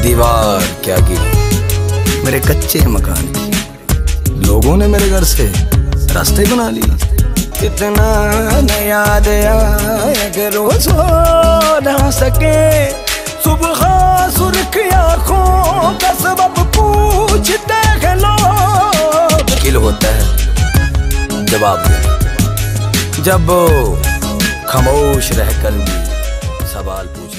दीवार क्या गिरी मेरे कच्चे मकान की। लोगों ने मेरे घर से रास्ते बना लिए। कितना न याद आए कि रोज हो ना सके। सुबह सुर्ख आँखों का सबब पूछते हैं लोग। मुश्किल होता है जवाब देना जब खामोश रहकर भी सवाल पूछ